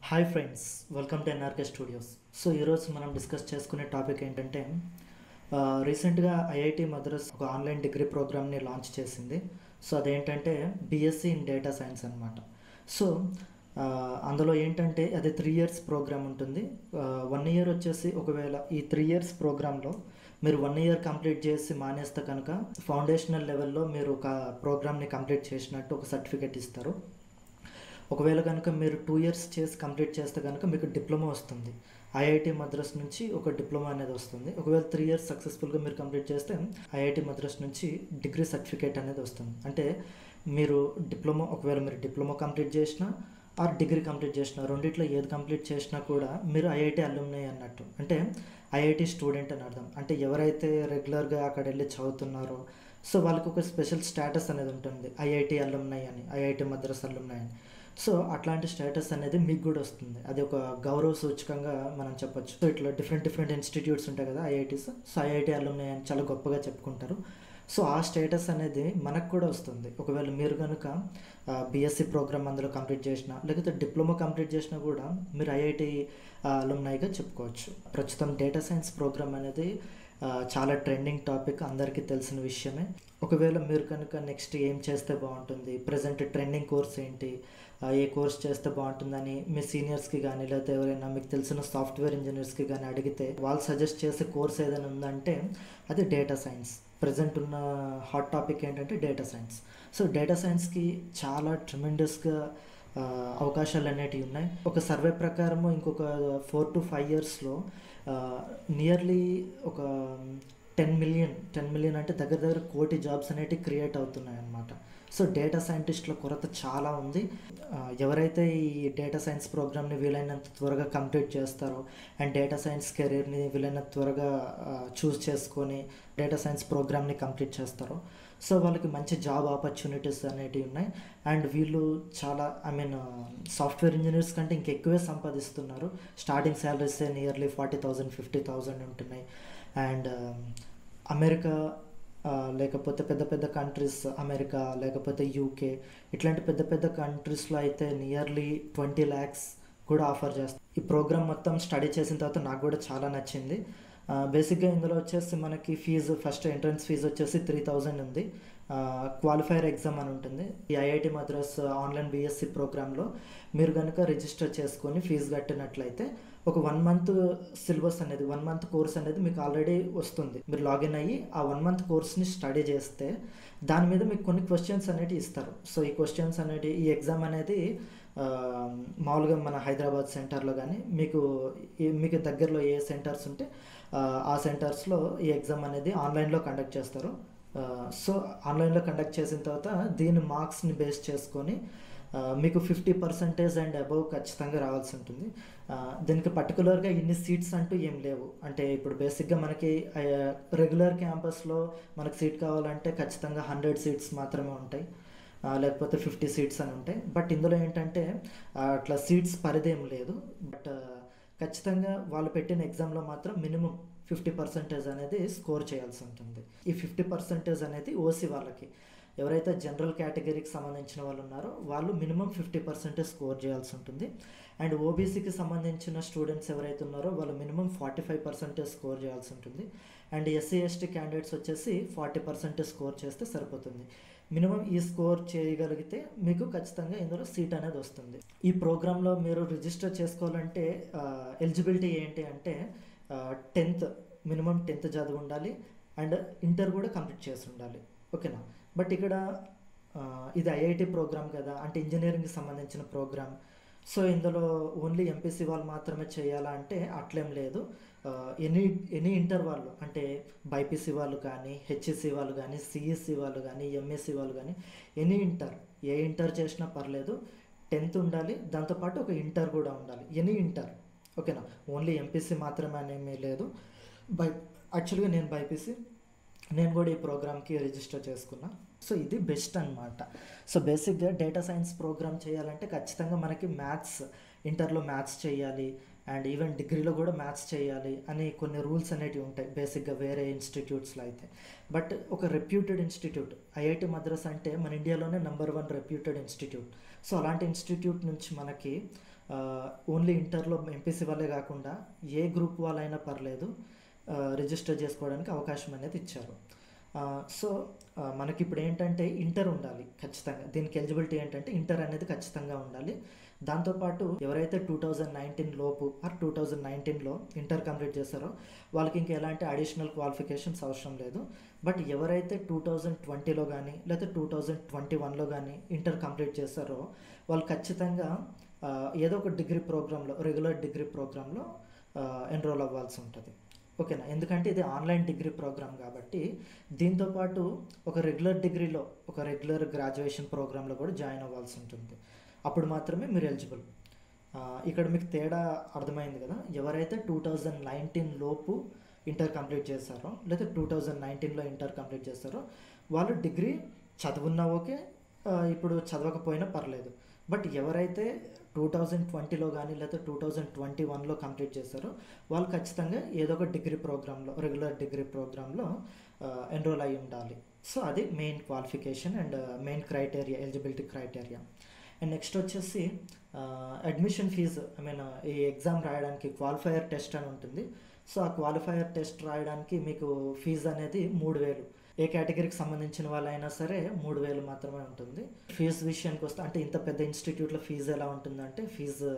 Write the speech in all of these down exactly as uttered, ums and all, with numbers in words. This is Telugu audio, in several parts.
Hi friends, welcome to NRK studios. So ఈరోజు మనం డిస్కస్ చేసుకునే టాపిక్ ఏంటంటే రీసెంట్గా ఐఐటి మద్రాస్ ఒక ఆన్లైన్ డిగ్రీ ప్రోగ్రామ్ని లాంచ్ చేసింది. సో అదేంటంటే బిఎస్సి ఇన్ డేటా సైన్స్ అనమాట. సో అందులో ఏంటంటే అది త్రీ ఇయర్స్ ప్రోగ్రామ్ ఉంటుంది. వన్ ఇయర్ వచ్చేసి ఒకవేళ ఈ త్రీ ఇయర్స్ ప్రోగ్రాంలో మీరు వన్ ఇయర్ కంప్లీట్ చేసి మానేస్తే కనుక ఫౌండేషనల్ లెవెల్లో మీరు ఒక ప్రోగ్రామ్ని కంప్లీట్ చేసినట్టు ఒక సర్టిఫికేట్ ఇస్తారు. ఒకవేళ కనుక మీరు టూ ఇయర్స్ చేసి కంప్లీట్ చేస్తే కనుక మీకు డిప్లొమా వస్తుంది. ఐఐటి మద్రాస్ నుంచి ఒక డిప్లొమా అనేది వస్తుంది. ఒకవేళ త్రీ ఇయర్స్ సక్సెస్ఫుల్గా మీరు కంప్లీట్ చేస్తే ఐఐటి మద్రాస్ నుంచి డిగ్రీ సర్టిఫికేట్ అనేది వస్తుంది. అంటే మీరు డిప్లొమా ఒకవేళ మీరు డిప్లొమా కంప్లీట్ చేసినా ఆర్ డిగ్రీ కంప్లీట్ చేసినా రెండిట్లో ఏది కంప్లీట్ చేసినా కూడా మీరు ఐఐటి అల్యూమ్ని అన్నట్టు, అంటే ఐఐటి స్టూడెంట్ అని అర్థం. అంటే ఎవరైతే రెగ్యులర్గా అక్కడ వెళ్ళి చదువుతున్నారో సో వాళ్ళకి ఒక స్పెషల్ స్టేటస్ అనేది ఉంటుంది, ఐఐటి అల్యూమ్ని అని, ఐఐటి మద్రాస్ అల్యూమ్ని అని. సో అట్లాంటి స్టేటస్ అనేది మీకు కూడా వస్తుంది. అది ఒక గౌరవ సూచకంగా మనం చెప్పొచ్చు. సో ఇట్లా డిఫరెంట్ డిఫరెంట్ ఇన్స్టిట్యూట్స్ ఉంటాయి కదా ఐఐటీస్, సో ఐఐటి అల్యూమ్ని అని చాలా గొప్పగా చెప్పుకుంటారు. సో ఆ స్టేటస్ అనేది మనకు కూడా వస్తుంది. ఒకవేళ మీరు కనుక బిఎస్సి ప్రోగ్రామ్ అందులో కంప్లీట్ చేసినా లేకపోతే డిప్లొమా కంప్లీట్ చేసినా కూడా మీరు ఐఐటి అలుమ్నైగా చెప్పుకోవచ్చు. ప్రస్తుతం డేటా సైన్స్ ప్రోగ్రామ్ అనేది చాలా ట్రెండింగ్ టాపిక్, అందరికీ తెలిసిన విషయమే. ఒకవేళ మీరు కనుక నెక్స్ట్ ఏం చేస్తే బాగుంటుంది, ప్రజెంట్ ట్రెండింగ్ కోర్స్ ఏంటి, ఏ కోర్స్ చేస్తే బాగుంటుందని మీ సీనియర్స్కి కానీ లేకపోతే ఎవరైనా మీకు తెలిసిన సాఫ్ట్వేర్ ఇంజనీర్స్కి కానీ అడిగితే వాళ్ళు సజెస్ట్ చేసే కోర్స్ ఏదైనా ఉందంటే అది డేటా సైన్స్. ప్రజెంట్ ఉన్న హాట్ టాపిక్ ఏంటంటే డేటా సైన్స్. సో డేటా సైన్స్కి చాలా ట్రెమెండస్గా అవకాశాలు అనేటివి ఉన్నాయి. ఒక సర్వే ప్రకారము ఇంకొక ఫోర్ టు ఫైవ్ ఇయర్స్లో నియర్లీ ఒక టెన్ మిలియన్ టెన్ మిలియన్ అంటే దగ్గర దగ్గర కోటి జాబ్స్ అనేటివి క్రియేట్ అవుతున్నాయి అన్నమాట. సో డేటా సైంటిస్టుల కొరత చాలా ఉంది. ఎవరైతే ఈ డేటా సైన్స్ ప్రోగ్రామ్ని వీలైనంత త్వరగా కంప్లీట్ చేస్తారో అండ్ డేటా సైన్స్ కెరీర్ని వీలైనంత త్వరగా చూస్ చేసుకొని డేటా సైన్స్ ప్రోగ్రామ్ని కంప్లీట్ చేస్తారో సో వాళ్ళకి మంచి జాబ్ ఆపర్చునిటీస్ అనేటివి ఉన్నాయి. అండ్ వీళ్ళు చాలా ఐ మీన్ సాఫ్ట్వేర్ ఇంజనీర్స్ కంటే ఇంకెక్కువే సంపాదిస్తున్నారు. Starting salaries nearly forty thousand fifty thousand ఉంటున్నాయి. అండ్ అమెరికా లేకపోతే పెద్ద పెద్ద కంట్రీస్, అమెరికా లేకపోతే యూకే ఇట్లాంటి పెద్ద పెద్ద కంట్రీస్లో అయితే నియర్లీ ట్వంటీ ల్యాక్స్ కూడా ఆఫర్ చేస్తారు. ఈ ప్రోగ్రామ్ మొత్తం స్టడీ చేసిన తర్వాత నాకు కూడా చాలా నచ్చింది. బేసిక్గా ఇందులో వచ్చేసి మనకి ఫీజు ఫస్ట్ ఎంట్రన్స్ ఫీజు వచ్చేసి త్రీ థౌజండ్ ఉంది. క్వాలిఫైయర్ ఎగ్జామ్ అని ఉంటుంది. ఈ ఐఐటి మద్రాస్ ఆన్లైన్ బిఎస్సి ప్రోగ్రాంలో మీరు కనుక రిజిస్టర్ చేసుకొని ఫీజు కట్టినట్లయితే ఒక వన్ మంత్ సిలబస్ అనేది వన్ మంత్ కోర్స్ అనేది మీకు ఆల్రెడీ వస్తుంది. మీరు లాగిన్ అయ్యి ఆ వన్ మంత్ కోర్స్ని స్టడీ చేస్తే దాని మీద మీకు కొన్ని క్వశ్చన్స్ అనేవి ఇస్తారు. సో ఈ క్వశ్చన్స్ అనేవి ఈ ఎగ్జామ్ అనేది మామూలుగా మన హైదరాబాద్ సెంటర్లో కానీ మీకు మీకు దగ్గరలో ఏ సెంటర్స్ ఉంటే ఆ సెంటర్స్లో ఈ ఎగ్జామ్ అనేది ఆన్లైన్లో కండక్ట్ చేస్తారు. సో ఆన్లైన్లో కండక్ట్ చేసిన తర్వాత దీని మార్క్స్ని బేస్ చేసుకొని మీకు ఫిఫ్టీ పర్సెంటేజ్ అండ్ అబవ్ ఖచ్చితంగా రావాల్సి ఉంటుంది. దీనికి పర్టికులర్గా ఇన్ని సీట్స్ అంటూ ఏం లేవు. అంటే ఇప్పుడు బేసిక్గా మనకి రెగ్యులర్ క్యాంపస్లో మనకు సీట్ కావాలంటే ఖచ్చితంగా హండ్రెడ్ సీట్స్ మాత్రమే ఉంటాయి, లేకపోతే ఫిఫ్టీ సీట్స్ అని ఉంటాయి. బట్ ఇందులో ఏంటంటే అట్లా సీట్స్ పరిధి ఏం లేదు. బట్ ఖచ్చితంగా వాళ్ళు పెట్టిన ఎగ్జామ్లో మాత్రం మినిమం ఫిఫ్టీ పర్సెంటేజ్ అనేది స్కోర్ చేయాల్సి ఉంటుంది. ఈ ఫిఫ్టీ పర్సెంటేజ్ అనేది ఓసీ వాళ్ళకి, ఎవరైతే జనరల్ కేటగిరీకి సంబంధించిన వాళ్ళు ఉన్నారో వాళ్ళు మినిమం ఫిఫ్టీ పర్సెంటేజ్ స్కోర్ చేయాల్సి ఉంటుంది. అండ్ ఓబీసీకి సంబంధించిన స్టూడెంట్స్ ఎవరైతే ఉన్నారో వాళ్ళు minimum forty five percentage score చేయాల్సి ఉంటుంది. అండ్ ఎస్సీ ఎస్టీ క్యాండిడేట్స్ వచ్చేసి ఫార్టీ పర్సెంటేజ్ స్కోర్ చేస్తే సరిపోతుంది. మినిమం ఈ స్కోర్ చేయగలిగితే మీకు ఖచ్చితంగా ఇందులో సీట్ అనేది వస్తుంది. ఈ ప్రోగ్రాంలో మీరు రిజిస్టర్ చేసుకోవాలంటే ఎలిజిబిలిటీ ఏంటి అంటే టెన్త్ మినిమం టెన్త్ చదివి ఉండాలి అండ్ ఇంటర్ కూడా కంప్లీట్ చేసి ఉండాలి. ఓకేనా. బట్ ఇక్కడ ఇది ఐఐటి ప్రోగ్రామ్ కదా, అంటే ఇంజనీరింగ్కి సంబంధించిన ప్రోగ్రామ్. సో ఇందులో ఓన్లీ ఎంపీసీ వాళ్ళు మాత్రమే చేయాలా అంటే అట్లేం లేదు. ఎనీ ఎనీ ఇంటర్ వాళ్ళు అంటే బైపీసీ వాళ్ళు కానీ, హెచ్ఈసీ వాళ్ళు కానీ, సిఈసీ వాళ్ళు కానీ, ఎంఎస్సీ వాళ్ళు కానీ ఎనీ ఇంటర్ ఏ ఇంటర్ చేసినా పర్లేదు. టెన్త్ ఉండాలి, దాంతోపాటు ఒక ఇంటర్ కూడా ఉండాలి, ఎనీ ఇంటర్. ఓకేనా. ఓన్లీ ఎంపీసీ మాత్రమే అనేమీ లేదు. బై యాక్చువల్గా నేను బైపీసీ, నేను కూడా ఈ ప్రోగ్రామ్కి రిజిస్టర్ చేసుకున్నా. సో ఇది బెస్ట్ అనమాట. సో బేసిక్గా డేటా సైన్స్ ప్రోగ్రామ్ చేయాలంటే ఖచ్చితంగా మనకి మ్యాథ్స్, ఇంటర్లో మ్యాథ్స్ చేయాలి అండ్ ఈవెన్ డిగ్రీలో కూడా మ్యాథ్స్ చేయాలి అని కొన్ని రూల్స్ అనేటివి ఉంటాయి బేసిక్గా వేరే ఇన్స్టిట్యూట్స్లో అయితే. బట్ ఒక రెప్యూటెడ్ ఇన్స్టిట్యూట్ ఐఐటి మద్రాస్ అంటే మన ఇండియాలోనే number one reputed institute. So అలాంటి ఇన్స్టిట్యూట్ నుంచి మనకి ఓన్లీ ఇంటర్లో ఎంపీసీ వాళ్ళే కాకుండా ఏ గ్రూప్ వాళ్ళైనా పర్లేదు రిజిస్టర్ చేసుకోవడానికి అవకాశం అనేది ఇచ్చారు. సో మనకి ఇప్పుడు ఏంటంటే ఇంటర్ ఉండాలి ఖచ్చితంగా. దీనికి ఎలిజిబిలిటీ ఏంటంటే ఇంటర్ అనేది ఖచ్చితంగా ఉండాలి. దాంతోపాటు ఎవరైతే టూ థౌజండ్ నైన్టీన్ లోపు ఆర్ టూ థౌజండ్ నైన్టీన్లో ఇంటర్ కంప్లీట్ చేస్తారో వాళ్ళకి ఇంకా ఎలాంటి అడిషనల్ క్వాలిఫికేషన్స్ అవసరం లేదు. బట్ ఎవరైతే టూ థౌజండ్ ట్వంటీలో కానీ లేకపోతే టూ థౌజండ్ ట్వంటీ వన్లో కానీ ఇంటర్ కంప్లీట్ చేస్తారో వాళ్ళు ఖచ్చితంగా ఏదో ఒక డిగ్రీ ప్రోగ్రాంలో రెగ్యులర్ డిగ్రీ ప్రోగ్రాంలో ఎన్రోల్ అవ్వాల్సి ఉంటుంది. ఓకేనా? ఎందుకంటే ఇది ఆన్లైన్ డిగ్రీ ప్రోగ్రామ్ కాబట్టి దీంతోపాటు ఒక రెగ్యులర్ డిగ్రీలో ఒక రెగ్యులర్ గ్రాడ్యుయేషన్ ప్రోగ్రాంలో కూడా జాయిన్ అవ్వాల్సి ఉంటుంది. అప్పుడు మాత్రమే మీరు ఎలిజిబుల్. ఇక్కడ మీకు తేడా అర్థమైంది కదా. ఎవరైతే టూ థౌజండ్ నైన్టీన్ లోపు ఇంటర్ కంప్లీట్ చేస్తారో లేదా టూ థౌజండ్ నైన్టీన్లో ఇంటర్ కంప్లీట్ చేస్తారో వాళ్ళు డిగ్రీ చదువున్నా ఓకే, ఇప్పుడు చదవకపోయినా పర్లేదు. బట్ ఎవరైతే టూ థౌజండ్ ట్వంటీలో కానీ లేదా టూ థౌజండ్ ట్వంటీ వన్లో కంప్లీట్ చేస్తారో వాళ్ళు ఖచ్చితంగా ఏదో ఒక డిగ్రీ ప్రోగ్రాంలో రెగ్యులర్ డిగ్రీ ప్రోగ్రాంలో ఎన్రోల్ అయి ఉండాలి. సో అది main qualification and main criteria, eligibility criteria. And next వచ్చేసి అడ్మిషన్ ఫీజు. ఐ మీన్ ఈ ఎగ్జామ్ రాయడానికి క్వాలిఫైయర్ టెస్ట్ అని ఉంటుంది. సో ఆ క్వాలిఫైయర్ టెస్ట్ రాయడానికి మీకు ఫీజు అనేది మూడు వేలు. ఏ కేటగిరీకి సంబంధించిన వాళ్ళైనా సరే మూడు వేలు మాత్రమే ఉంటుంది. ఫీజు విషయానికి వస్తే అంటే ఇంత పెద్ద ఇన్స్టిట్యూట్లో ఫీజు ఎలా ఉంటుందంటే ఫీజు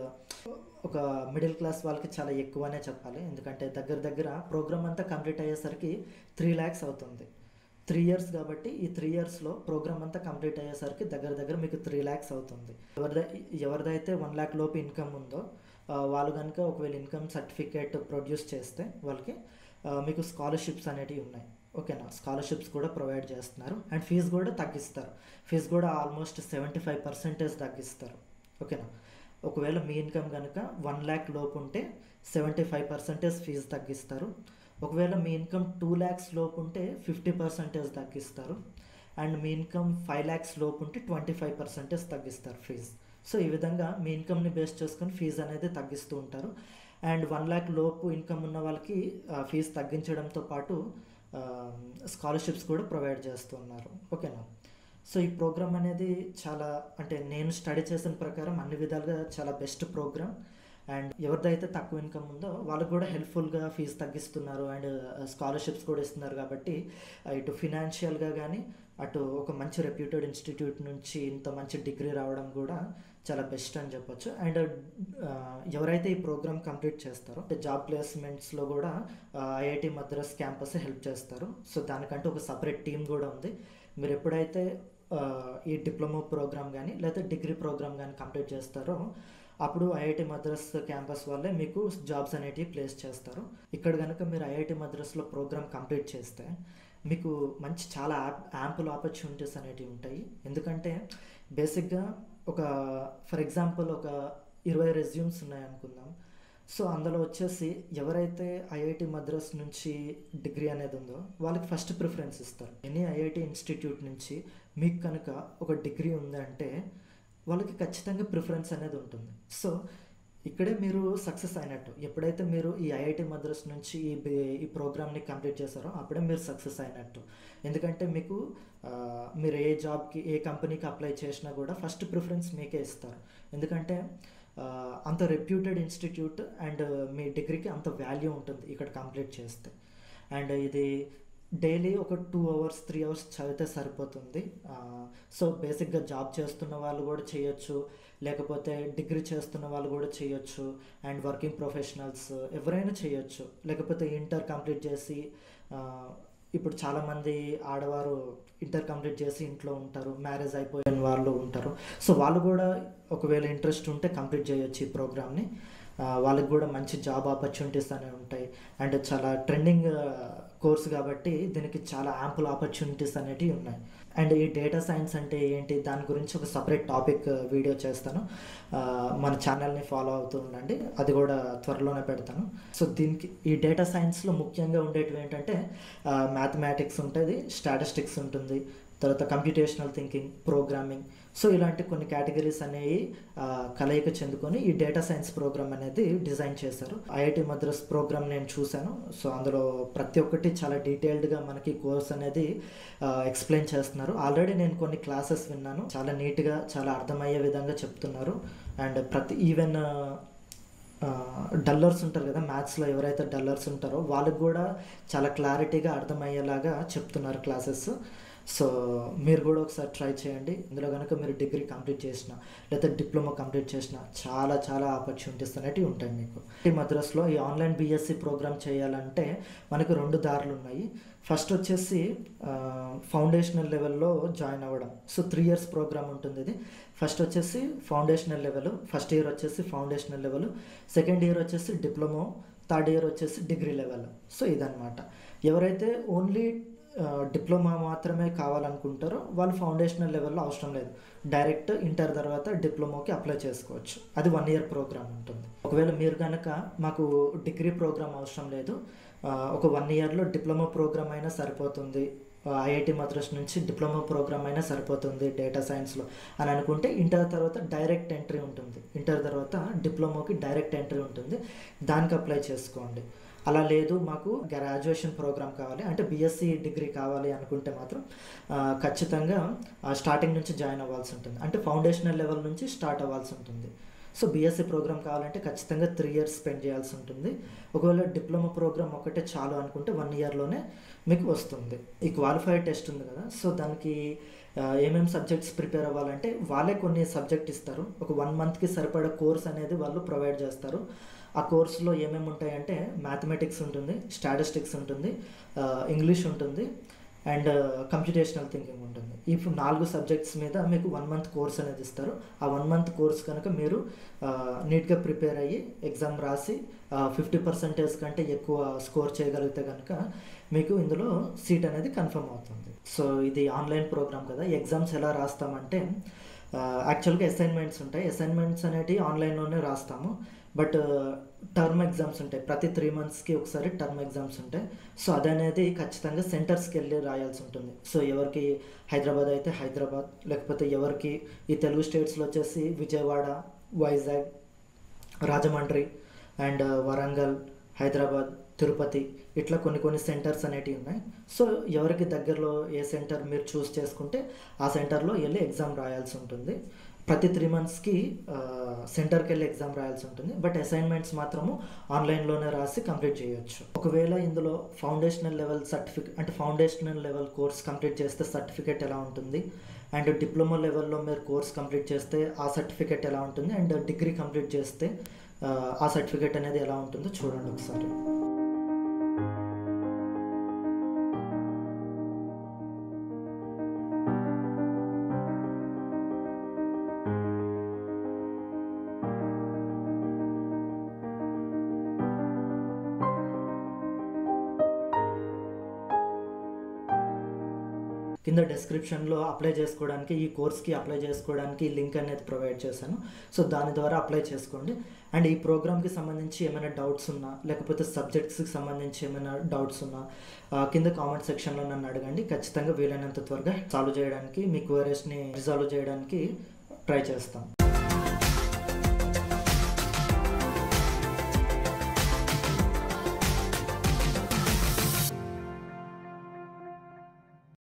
ఒక మిడిల్ క్లాస్ వాళ్ళకి చాలా ఎక్కువనే చెప్పాలి. ఎందుకంటే దగ్గర దగ్గర ప్రోగ్రామ్ అంతా కంప్లీట్ అయ్యేసరికి త్రీ ల్యాక్స్ అవుతుంది. త్రీ ఇయర్స్ కాబట్టి ఈ త్రీ ఇయర్స్లో ప్రోగ్రామ్ అంతా కంప్లీట్ అయ్యేసరికి దగ్గర దగ్గర మీకు త్రీ ల్యాక్స్ అవుతుంది. ఎవరిదై ఎవరిదైతే వన్ ల్యాక్ లోపు ఇన్కమ్ ఉందో వాళ్ళు కనుక ఒకవేళ ఇన్కమ్ సర్టిఫికేట్ ప్రొడ్యూస్ చేస్తే వాళ్ళకి మీకు స్కాలర్షిప్స్ అనేటివి ఉన్నాయి. ఓకేనా? స్కాలర్షిప్స్ కూడా ప్రొవైడ్ చేస్తున్నారు. అండ్ ఫీజు కూడా తగ్గిస్తారు. ఫీజు కూడా ఆల్మోస్ట్ సెవెంటీ ఫైవ్ పర్సెంటేజ్ తగ్గిస్తారు. ఓకేనా? ఒకవేళ మీ ఇన్కమ్ కనుక వన్ ల్యాక్ లోపు ఉంటే సెవెంటీ ఫైవ్ పర్సెంటేజ్ ఫీజు తగ్గిస్తారు. ఒకవేళ మీ ఇన్కమ్ టూ ల్యాక్స్ లోపు ఉంటే ఫిఫ్టీ పర్సెంటేజ్ తగ్గిస్తారు. అండ్ మీ ఇన్కమ్ ఫైవ్ ల్యాక్స్ లోపు ఉంటే ట్వంటీ ఫైవ్ పర్సెంటేజ్ తగ్గిస్తారు ఫీజు. సో ఈ విధంగా మీ ఇన్కమ్ని బేస్ చేసుకొని ఫీజు అనేది తగ్గిస్తూ ఉంటారు. అండ్ వన్ ల్యాక్ లోపు ఇన్కమ్ ఉన్న వాళ్ళకి ఫీజు తగ్గించడంతో పాటు స్కాలర్షిప్స్ కూడా ప్రొవైడ్ చేస్తున్నారు. ఓకేనా? సో ఈ ప్రోగ్రామ్ అనేది చాలా అంటే నేను స్టడీ చేసిన ప్రకారం అన్ని విధాలుగా చాలా బెస్ట్ ప్రోగ్రామ్. అండ్ ఎవరిదైతే తక్కువ ఇన్కమ్ ఉందో వాళ్ళకు కూడా హెల్ప్ఫుల్గా ఫీజు తగ్గిస్తున్నారు అండ్ స్కాలర్షిప్స్ కూడా ఇస్తున్నారు కాబట్టి ఇటు ఫినాన్షియల్గా కానీ అటు ఒక మంచి రెప్యూటెడ్ ఇన్స్టిట్యూట్ నుంచి ఇంత మంచి డిగ్రీ రావడం కూడా చాలా బెస్ట్ అని చెప్పొచ్చు. అండ్ ఎవరైతే ఈ ప్రోగ్రామ్ కంప్లీట్ చేస్తారో జాబ్ ప్లేస్మెంట్స్లో కూడా ఐఐటి మద్రాస్ క్యాంపస్ హెల్ప్ చేస్తారు. సో దానికంటే ఒక సపరేట్ టీం కూడా ఉంది. మీరు ఎప్పుడైతే ఈ డిప్లొమా ప్రోగ్రామ్ కానీ లేదా డిగ్రీ ప్రోగ్రామ్ కానీ కంప్లీట్ చేస్తారో అప్పుడు ఐఐటి మద్రాస్ క్యాంపస్ వాళ్ళే మీకు జాబ్స్ అనేటివి ప్లేస్ చేస్తారు. ఇక్కడ కనుక మీరు ఐఐటి మద్రాస్లో ప్రోగ్రామ్ కంప్లీట్ చేస్తే మీకు మంచి చాలా యాప్ యాంపుల్ ఆపర్చునిటీస్ అనేటివి ఉంటాయి. ఎందుకంటే బేసిక్గా ఒక ఫర్ ఎగ్జాంపుల్ ఒక ఇరవై రెజ్యూమ్స్ ఉన్నాయనుకుందాం. సో అందులో వచ్చేసి ఎవరైతే ఐఐటి మద్రాస్ నుంచి డిగ్రీ అనేది ఉందో వాళ్ళకి ఫస్ట్ ప్రిఫరెన్స్ ఇస్తారు. ఎనీ ఐఐటి ఇన్స్టిట్యూట్ నుంచి మీకు కనుక ఒక డిగ్రీ ఉందంటే వాళ్ళకి ఖచ్చితంగా ప్రిఫరెన్స్ అనేది ఉంటుంది. సో ఇక్కడే మీరు సక్సెస్ అయినట్టు. ఎప్పుడైతే మీరు ఈ ఐఐటి మద్రాస్ నుంచి ఈ ఈ ప్రోగ్రామ్ని కంప్లీట్ చేస్తారో అప్పుడే మీరు సక్సెస్ అయినట్టు. ఎందుకంటే మీకు మీరు ఏ జాబ్కి ఏ కంపెనీకి అప్లై చేసినా కూడా ఫస్ట్ ప్రిఫరెన్స్ మీకే ఇస్తారు. ఎందుకంటే అంత రెప్యూటెడ్ ఇన్స్టిట్యూట్ అండ్ మీ డిగ్రీకి అంత వాల్యూ ఉంటుంది ఇక్కడ కంప్లీట్ చేస్తే. అండ్ ఇది డైలీ ఒక టూ అవర్స్ త్రీ అవర్స్ చదివితే సరిపోతుంది. సో బేసిక్గా జాబ్ చేస్తున్న వాళ్ళు కూడా చేయొచ్చు, లేకపోతే డిగ్రీ చేస్తున్న వాళ్ళు కూడా చేయొచ్చు, అండ్ వర్కింగ్ ప్రొఫెషనల్స్ ఎవరైనా చేయొచ్చు. లేకపోతే ఇంటర్ కంప్లీట్ చేసి ఇప్పుడు చాలామంది ఆడవారు ఇంటర్ కంప్లీట్ చేసి ఇంట్లో ఉంటారు, మ్యారేజ్ అయిపోయిన వాళ్ళు ఉంటారు. సో వాళ్ళు కూడా ఒకవేళ ఇంట్రెస్ట్ ఉంటే కంప్లీట్ చేయొచ్చు ఈ ప్రోగ్రామ్ని. వాళ్ళకి కూడా మంచి జాబ్ ఆపర్చునిటీస్ అనేవి ఉంటాయి. అండ్ చాలా ట్రెండింగ్ కోర్స్ కాబట్టి దీనికి చాలా యాంపుల్ ఆపర్చునిటీస్ అనేటివి ఉన్నాయి. అండ్ ఈ డేటా సైన్స్ అంటే ఏంటి దాని గురించి ఒక సపరేట్ టాపిక్ వీడియో చేస్తాను. మన ఛానల్ని ఫాలో అవుతూ ఉండండి, అది కూడా త్వరలోనే పెడతాను. సో దీనికి ఈ డేటా సైన్స్లో ముఖ్యంగా ఉండేటివి ఏంటంటే మ్యాథమెటిక్స్ ఉంటుంది, స్టాటిస్టిక్స్ ఉంటుంది, తర్వాత కంప్యూటేషనల్ థింకింగ్, ప్రోగ్రామింగ్. సో ఇలాంటి కొన్ని కేటగిరీస్ అనేవి ఆ, కలయిక చెందుకొని ఈ డేటా సైన్స్ ప్రోగ్రామ్ అనేది డిజైన్ చేశారు. ఐఐటి మద్రాస్ ప్రోగ్రామ్ నేను చూశాను. సో అందులో ప్రతి ఒక్కటి చాలా డీటెయిల్డ్గా మనకి కోర్స్ అనేది ఎక్స్ప్లెయిన్ చేస్తున్నారు. ఆల్రెడీ నేను కొన్ని క్లాసెస్ విన్నాను. చాలా నీట్గా, చాలా అర్థమయ్యే విధంగా చెప్తున్నారు. అండ్ ప్రతి ఈవెన్ డల్లర్స్ ఉంటారు కదా, మ్యాథ్స్లో ఎవరైతే డల్లర్స్ ఉంటారో వాళ్ళకి కూడా చాలా క్లారిటీగా అర్థమయ్యేలాగా చెప్తున్నారు క్లాసెస్. సో మీరు కూడా ఒకసారి ట్రై చేయండి. ఇందులో కనుక మీరు డిగ్రీ కంప్లీట్ చేసిన లేదా డిప్లొమా కంప్లీట్ చేసిన చాలా చాలా ఆపర్చునిటీస్ అనేవి ఉంటాయి మీకు. ఈ మద్రాస్లో ఈ ఆన్లైన్ బీఎస్సీ ప్రోగ్రామ్ చేయాలంటే మనకు రెండు దారులు ఉన్నాయి. ఫస్ట్ వచ్చేసి ఫౌండేషనల్ లెవెల్లో జాయిన్ అవ్వడం. సో త్రీ ఇయర్స్ ప్రోగ్రామ్ ఉంటుంది ఇది. ఫస్ట్ వచ్చేసి ఫౌండేషనల్ లెవెల్, ఫస్ట్ ఇయర్ వచ్చేసి ఫౌండేషనల్ లెవెల్, సెకండ్ ఇయర్ వచ్చేసి డిప్లొమో, థర్డ్ ఇయర్ వచ్చేసి డిగ్రీ లెవెల్. సో ఇదన్నమాట. ఎవరైతే ఓన్లీ డిప్లొమా మాత్రమే కావాలనుకుంటారో వాళ్ళు ఫౌండేషనల్ లెవెల్లో అవసరం లేదు, డైరెక్ట్ ఇంటర్ తర్వాత డిప్లొమాకి అప్లై చేసుకోవచ్చు. అది వన్ ఇయర్ ప్రోగ్రామ్ ఉంటుంది. ఒకవేళ మీరు కనుక మాకు డిగ్రీ ప్రోగ్రామ్ అవసరం లేదు, ఒక వన్ ఇయర్లో డిప్లొమా ప్రోగ్రామ్ అయినా సరిపోతుంది, ఐఐటి మద్రాస్ నుంచి డిప్లొమా ప్రోగ్రామ్ అయినా సరిపోతుంది డేటా సైన్స్లో అని అనుకుంటే ఇంటర్ తర్వాత డైరెక్ట్ ఎంట్రీ ఉంటుంది. ఇంటర్ తర్వాత డిప్లొమాకి డైరెక్ట్ ఎంట్రీ ఉంటుంది, దానికి అప్లై చేసుకోండి. అలా లేదు మాకు గ్రాడ్యుయేషన్ ప్రోగ్రామ్ కావాలి అంటే బీఎస్సీ డిగ్రీ కావాలి అనుకుంటే మాత్రం ఖచ్చితంగా స్టార్టింగ్ నుంచి జాయిన్ అవ్వాల్సి ఉంటుంది. అంటే ఫౌండేషనల్ లెవెల్ నుంచి స్టార్ట్ అవ్వాల్సి ఉంటుంది. సో బీఎస్సీ ప్రోగ్రామ్ కావాలంటే ఖచ్చితంగా త్రీ ఇయర్స్ స్పెండ్ చేయాల్సి ఉంటుంది. ఒకవేళ డిప్లొమా ప్రోగ్రామ్ ఒకటే చాలు అనుకుంటే వన్ ఇయర్లోనే మీకు వస్తుంది. ఈ క్వాలిఫైడ్ టెస్ట్ ఉంది కదా, సో దానికి ఏమేమి సబ్జెక్ట్స్ ప్రిపేర్ అవ్వాలంటే వాళ్ళే కొన్ని సబ్జెక్ట్ ఇస్తారు. ఒక వన్ మంత్కి సరిపడా కోర్స్ అనేది వాళ్ళు ప్రొవైడ్ చేస్తారు. ఆ కోర్సులో ఏమేమి ఉంటాయంటే మ్యాథమెటిక్స్ ఉంటుంది, స్టాటిస్టిక్స్ ఉంటుంది, ఇంగ్లీష్ ఉంటుంది అండ్ కంప్యూటేషనల్ థింకింగ్ ఉంటుంది. ఈ నాలుగు సబ్జెక్ట్స్ మీద మీకు వన్ మంత్ కోర్స్ అనేది ఇస్తారు. ఆ వన్ మంత్ కోర్స్ కనుక మీరు నీట్గా ప్రిపేర్ అయ్యి ఎగ్జామ్ రాసి ఫిఫ్టీ పర్సెంటేజ్ కంటే ఎక్కువ స్కోర్ చేయగలిగితే కనుక మీకు ఇందులో సీట్ అనేది కన్ఫర్మ్ అవుతుంది. సో ఇది ఆన్లైన్ ప్రోగ్రామ్ కదా. ఎగ్జామ్స్ ఎలా రాస్తామంటే యాక్చువల్గా అసైన్మెంట్స్ ఉంటాయి. అసైన్మెంట్స్ అనేటివి ఆన్లైన్లోనే రాస్తాము. బట్ టర్మ్ ఎగ్జామ్స్ ఉంటాయి, ప్రతి త్రీ మంత్స్కి ఒకసారి టర్మ్ ఎగ్జామ్స్ ఉంటాయి. సో అదనేది ఖచ్చితంగా సెంటర్స్కి వెళ్ళి రాయాల్సి ఉంటుంది. సో ఎవరికి హైదరాబాద్ అయితే హైదరాబాద్, లేకపోతే ఎవరికి ఈ తెలుగు స్టేట్స్లో వచ్చేసి విజయవాడ, వైజాగ్, రాజమండ్రి అండ్ వరంగల్, హైదరాబాద్, తిరుపతి, ఇట్లా కొన్ని కొన్ని సెంటర్స్ అనేటివి ఉన్నాయి. సో ఎవరికి దగ్గరలో ఏ సెంటర్ మీరు చూస్ చేసుకుంటే ఆ సెంటర్లో వెళ్ళి ఎగ్జామ్ రాయాల్సి ఉంటుంది. ప్రతి త్రీ మంత్స్కి సెంటర్కి వెళ్ళి ఎగ్జామ్ రాయాల్సి ఉంటుంది. బట్ అసైన్మెంట్స్ మాత్రము ఆన్లైన్లోనే రాసి కంప్లీట్ చేయొచ్చు. ఒకవేళ ఇందులో ఫౌండేషనల్ లెవెల్ సర్టిఫికేట్ అంటే ఫౌండేషనల్ లెవెల్ కోర్స్ కంప్లీట్ చేస్తే సర్టిఫికేట్ ఎలా ఉంటుంది, అండ్ డిప్లొమా లెవెల్లో మీరు కోర్స్ కంప్లీట్ చేస్తే ఆ సర్టిఫికేట్ ఎలా ఉంటుంది, అండ్ డిగ్రీ కంప్లీట్ చేస్తే ఆ సర్టిఫికేట్ అనేది ఎలా ఉంటుందో చూడండి ఒకసారి. కింద డిస్క్రిప్షన్లో అప్లై చేసుకోవడానికి, ఈ కోర్స్కి అప్లై చేసుకోవడానికి లింక్ అనేది ప్రొవైడ్ చేశాను. సో దాని ద్వారా అప్లై చేసుకోండి. అండ్ ఈ ప్రోగ్రామ్కి సంబంధించి ఏమైనా డౌట్స్ ఉన్నా, లేకపోతే సబ్జెక్ట్స్కి సంబంధించి ఏమైనా డౌట్స్ ఉన్నా కింద కామెంట్ సెక్షన్లో నన్ను అడగండి. ఖచ్చితంగా వీలైనంత త్వరగా సాల్వ్ చేయడానికి, మీ క్వరీస్ని రిజాల్వ్ చేయడానికి ట్రై చేస్తాం.